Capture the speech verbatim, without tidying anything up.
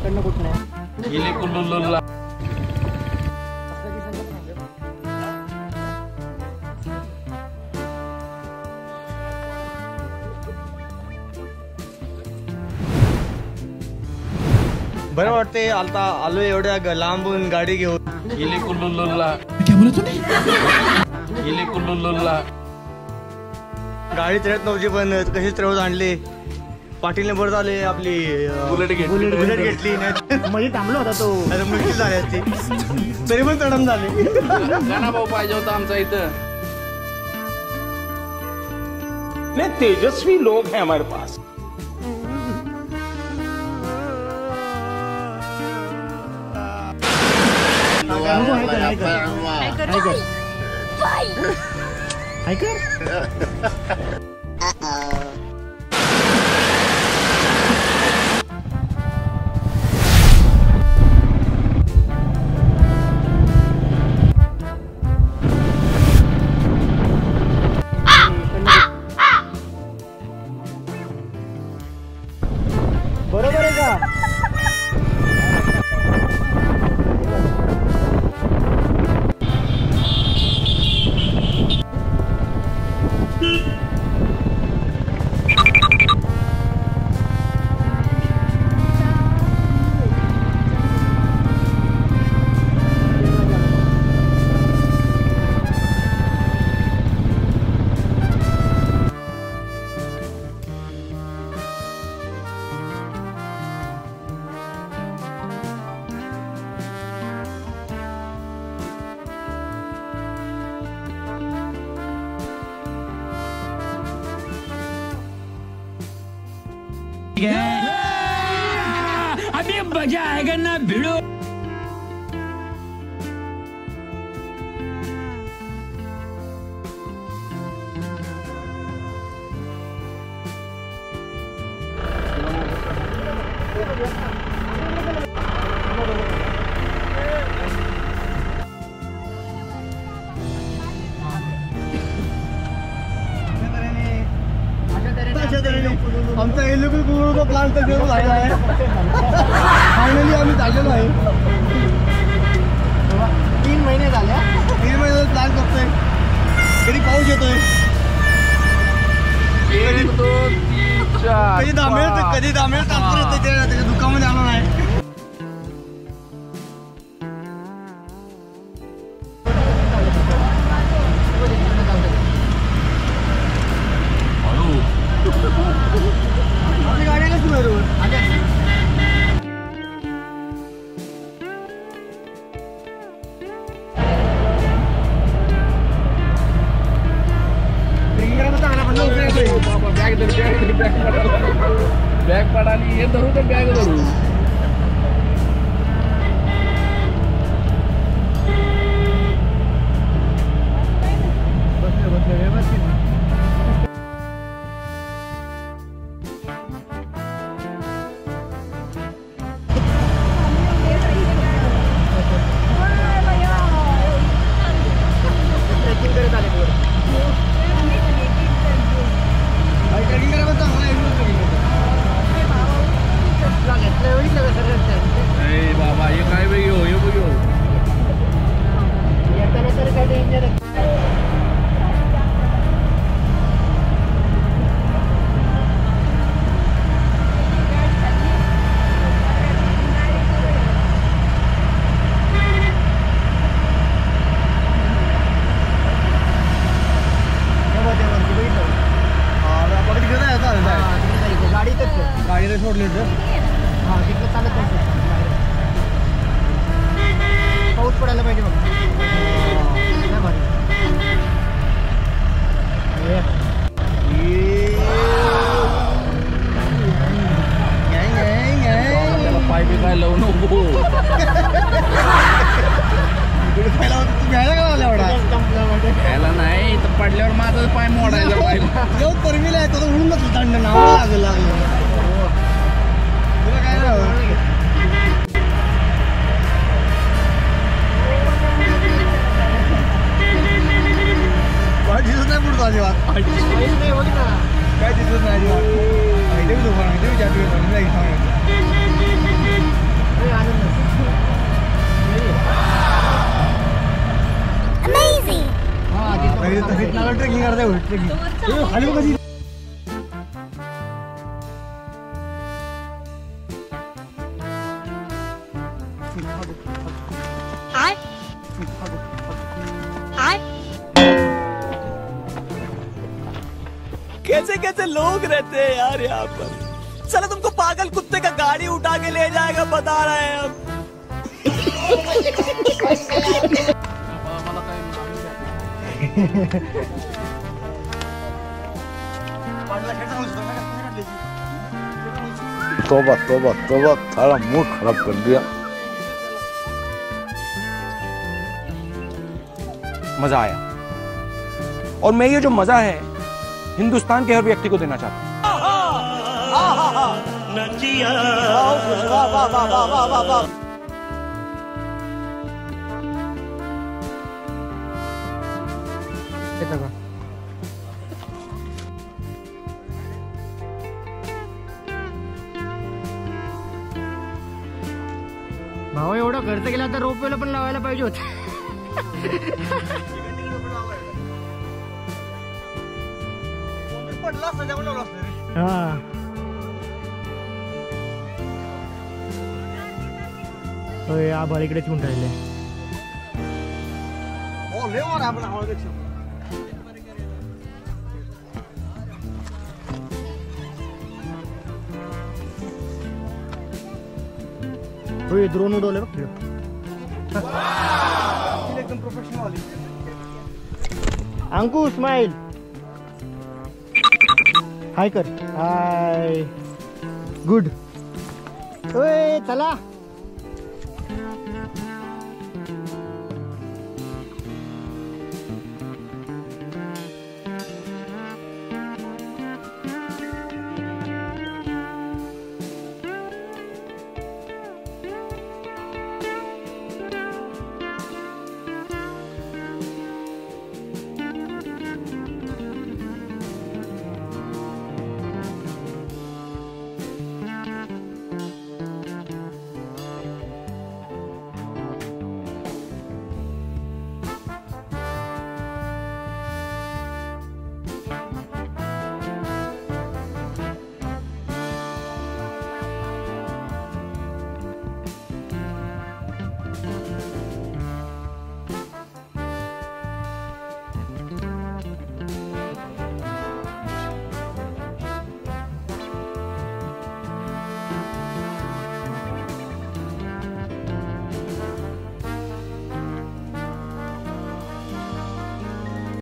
इकडनं कुठं नाही बरं वाटते आता आलो एवढ्या लांबून गाडी घेऊन गेली कुल्लुल्लुल्ला गेली कुल्लुल्लुल्ला गाडी चढत नव्हती पण कशीच चढवत आणली. पाटीलने बरं झाले आपली बुलेट घेतली बुलेट घेतली मध्ये थांबलो होता तो. अरे मुश्किल झाली असती तरी पण चढम झाले. गाणा भाऊ पाहिजे होता आमचा इथं. तेजस्वी लोग हैं हमारे पास. बरोबर आहे का? अभी मजा आएगा ना भिड़ो. आमचा इलेक्ट्रिक कुळूचा प्लांट तर घेऊन झालेला आहे. फायनली आम्ही चाललेलो आहे. तीन महिने झाले तीन महिने प्लॅन करतोय. कधी पाऊस येतोय कधी दामेल कधी दामेल ट्रान्सफर येते त्याच्या दुकानामध्ये आलो नाही. आपली गाडी आली सुरू बॅग पडाली हे धरू तर बॅग धरू. बसले बसले व्यवस्थित. बाबा हे काय बघ हे बघ येताना तर काय डेंजर आहे. गाडीला सोडले तर हा तिकडे चालत नाही. पाऊस पडायला पाहिजे बघ. नाही भारी. पाय बी काय लावू नको. घ्यायला नाही तर पडल्यावर माझा पाय मोडायला पाहिजे. परमिला आहे तो उडून नसलं दंड नाव लागलं लागलं तुला काय नाव काय दिसत नाही पुढचं अजिबात. काय दिसत नाही अजिबात. सेटिंग करते उलटले की खाली बघ कशी कैसे कैसे लोग रहते हैं यार यहाँ पर। चलो तुमको पागल कुत्ते का गाड़ी उठा के ले जाएगा बता रहे हैं हम। तोबा तोबा तोबा सारा मूड खराब कर दिया। मजा आया और मैं ये जो मजा है हिंदुस्तान के हर व्यक्ति को देना चाहता हूँ। भाऊ एवढा खर्च केला तर रोपवेला पण लावायला पाहिजे होत. आभाळ इकडेच येऊन राहिले. ड्रोन उडवले बघ एकदम प्रोफेशनल वाली. अंकु स्माइल हाय कर. Hi good. ओए चला